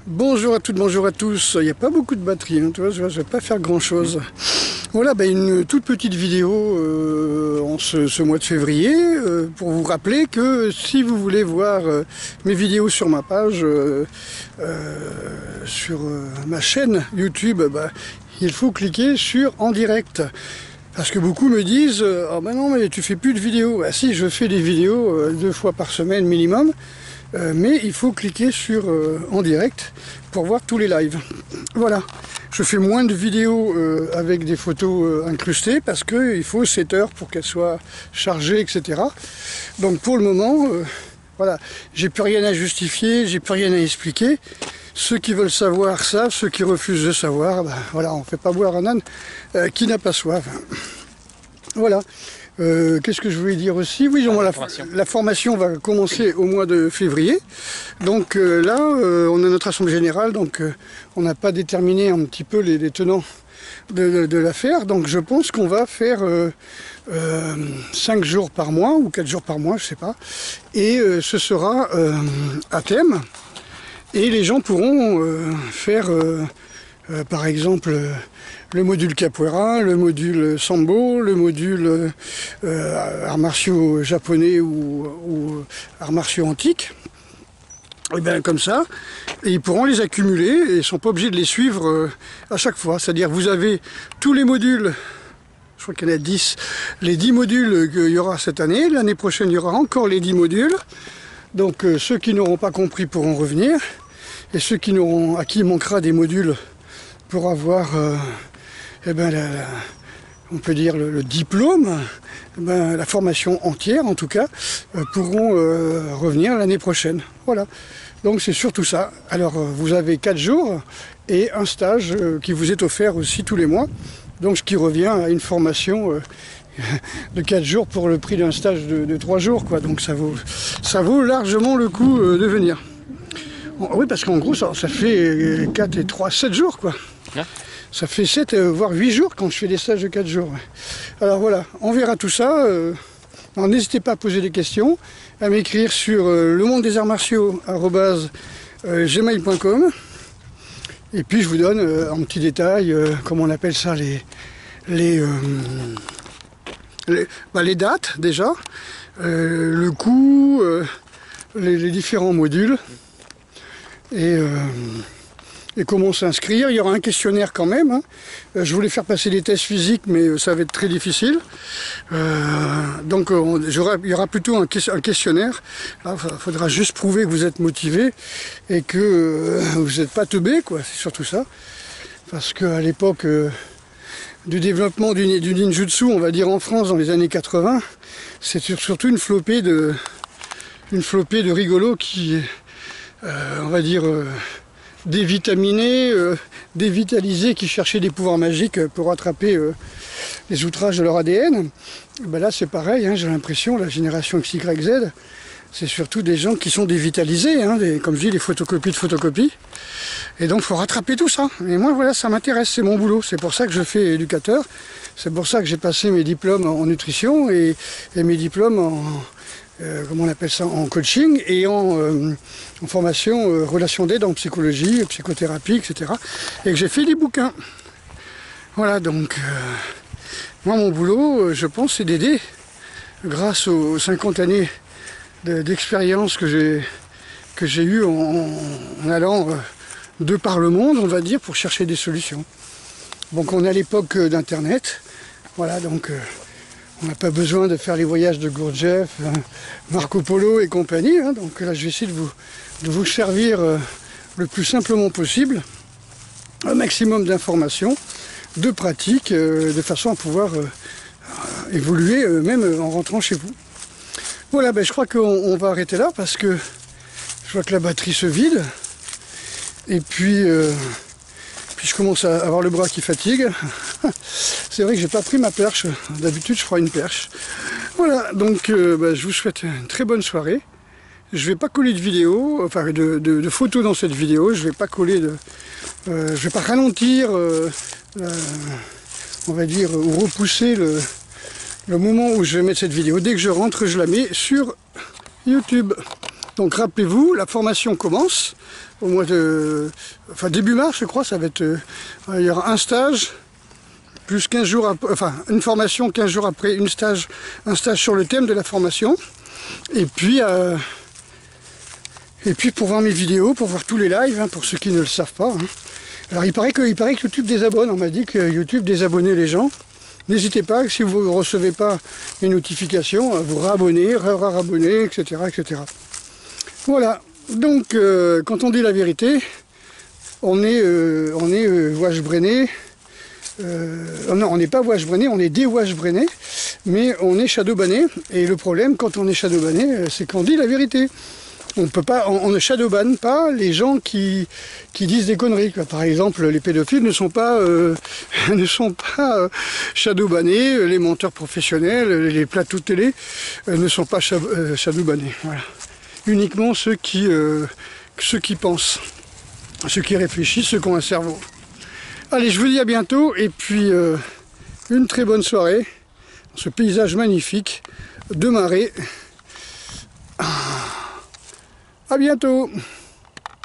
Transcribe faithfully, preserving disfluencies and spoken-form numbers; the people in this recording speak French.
Bonjour à toutes, bonjour à tous. Il n'y a pas beaucoup de batterie, hein, tu vois, je ne vais pas faire grand chose. Voilà, ben une toute petite vidéo euh, en ce, ce mois de février euh, pour vous rappeler que si vous voulez voir euh, mes vidéos sur ma page, euh, euh, sur euh, ma chaîne YouTube, ben, il faut cliquer sur en direct. Parce que beaucoup me disent « Ah ben non, mais tu fais plus de vidéos ». Ah si, je fais des vidéos euh, deux fois par semaine minimum. Euh, mais il faut cliquer sur euh, en direct pour voir tous les lives. Voilà, je fais moins de vidéos euh, avec des photos euh, incrustées parce qu'il faut sept heures pour qu'elles soient chargées, et cetera. Donc pour le moment, euh, voilà, j'ai plus rien à justifier, j'ai plus rien à expliquer. Ceux qui veulent savoir savent, ceux qui refusent de savoir, ben, voilà, on ne fait pas boire un âne euh, qui n'a pas soif. Voilà. Euh, Qu'est-ce que je voulais dire aussi? Oui, bon, la, la formation va commencer au mois de février. Donc euh, là, euh, on a notre assemblée générale, donc euh, on n'a pas déterminé un petit peu les, les tenants de, de, de l'affaire. Donc je pense qu'on va faire euh, euh, cinq jours par mois ou quatre jours par mois, je sais pas. Et euh, ce sera euh, à thème. Et les gens pourront euh, faire, euh, euh, par exemple, euh, le module capoeira, le module sambo, le module euh, arts martiaux japonais ou, ou arts martiaux antiques. Et bien comme ça, et ils pourront les accumuler et ils ne sont pas obligés de les suivre euh, à chaque fois. C'est-à-dire vous avez tous les modules, je crois qu'il y en a dix, les dix modules qu'il y aura cette année. L'année prochaine, il y aura encore les dix modules. Donc euh, ceux qui n'auront pas compris pourront revenir. Et ceux qui n'auront, à qui il manquera des modules pour avoir... Euh, Eh ben, la, la, on peut dire le, le diplôme, eh ben, la formation entière en tout cas, euh, pourront euh, revenir l'année prochaine. Voilà, donc c'est surtout ça. Alors euh, vous avez quatre jours et un stage euh, qui vous est offert aussi tous les mois, donc ce qui revient à une formation euh, de quatre jours pour le prix d'un stage de, de trois jours, quoi. Donc ça vaut, ça vaut largement le coup euh, de venir. Bon, oui, parce qu'en gros ça, ça fait quatre et trois, sept jours, quoi. Ouais. Ça fait sept, euh, voire huit jours quand je fais des stages de quatre jours. Alors voilà, on verra tout ça. Euh, n'hésitez pas à poser des questions, à m'écrire sur euh, le monde des arts martiaux arobase gmail point com. Et puis je vous donne euh, en petit détail, euh, comment on appelle ça, les, les, euh, les, bah, les dates déjà, euh, le coût, euh, les, les différents modules. Et... Euh, et comment s'inscrire. Il y aura un questionnaire quand même. Hein. Je voulais faire passer des tests physiques, mais ça va être très difficile. Euh, donc on, il y aura plutôt un, un questionnaire. Il faudra juste prouver que vous êtes motivé et que euh, vous n'êtes pas teubé, quoi. C'est surtout ça. Parce qu'à l'époque euh, du développement du, du ninjutsu, on va dire en France, dans les années quatre-vingt, c'est surtout une flopée de, une flopée de rigolos qui, euh, on va dire... Euh, des vitaminés, euh, des vitalisés qui cherchaient des pouvoirs magiques pour rattraper euh, les outrages de leur A D N. Ben là c'est pareil, hein, j'ai l'impression, la génération X Y Z, c'est surtout des gens qui sont dévitalisés, hein, des, comme je dis, des photocopies de photocopies. Et donc il faut rattraper tout ça. Et moi voilà, ça m'intéresse, c'est mon boulot, c'est pour ça que je fais éducateur, c'est pour ça que j'ai passé mes diplômes en nutrition et, et mes diplômes en... Euh, comment on appelle ça, en coaching et en, euh, en formation euh, relation d'aide en psychologie, psychothérapie, et cetera. Et que j'ai fait des bouquins. Voilà, donc euh, moi mon boulot, euh, je pense, c'est d'aider, grâce aux cinquante années d'expérience que j'ai que j'ai eues en, en allant euh, de par le monde, on va dire, pour chercher des solutions. Donc on est à l'époque d'Internet, voilà, donc... Euh, on n'a pas besoin de faire les voyages de Gurdjieff, euh, Marco Polo et compagnie. Hein, donc là, je vais essayer de vous, de vous servir euh, le plus simplement possible, un maximum d'informations, de pratiques, euh, de façon à pouvoir euh, évoluer euh, même en rentrant chez vous. Voilà, ben, je crois qu'on va arrêter là parce que je vois que la batterie se vide. Et puis... Euh, Puis je commence à avoir le bras qui fatigue. C'est vrai que j'ai pas pris ma perche. D'habitude je prends une perche. Voilà, donc euh, bah, je vous souhaite une très bonne soirée. Je vais pas coller de vidéo, enfin de, de, de photos dans cette vidéo. Je vais pas coller de. Euh, je vais pas ralentir, euh, euh, on va dire, ou repousser le, le moment où je vais mettre cette vidéo. Dès que je rentre, je la mets sur YouTube. Donc rappelez-vous, la formation commence au mois de... Enfin début mars je crois, ça va être... Euh, il y aura un stage, plus quinze jours après, enfin une formation, quinze jours après, une stage, un stage sur le thème de la formation. Et puis, euh, et puis pour voir mes vidéos, pour voir tous les lives, hein, pour ceux qui ne le savent pas. Hein. Alors il paraît, que, il paraît que YouTube désabonne, on m'a dit que YouTube désabonnait les gens. N'hésitez pas, si vous ne recevez pas les notifications, à vous rabonner, ra-rabonner, et cetera, et cetera. Voilà, donc euh, quand on dit la vérité, on est, euh, on est euh, washbrenné, euh, non on n'est pas washbrenné, on est des washbrenné, mais on est shadowbanné, et le problème quand on est shadowbanné, c'est qu'on dit la vérité. On peut pas, on, on ne shadowbanne pas les gens qui, qui disent des conneries. Quoi. Par exemple, les pédophiles ne sont pas, euh, ne sont pas euh, shadowbannés, les menteurs professionnels, les plateaux de télé euh, ne sont pas euh, shadowbannés. Voilà. Uniquement ceux qui, euh, ceux qui pensent, ceux qui réfléchissent, ceux qui ont un cerveau. Allez, je vous dis à bientôt et puis euh, une très bonne soirée. Ce paysage magnifique de marée. À bientôt.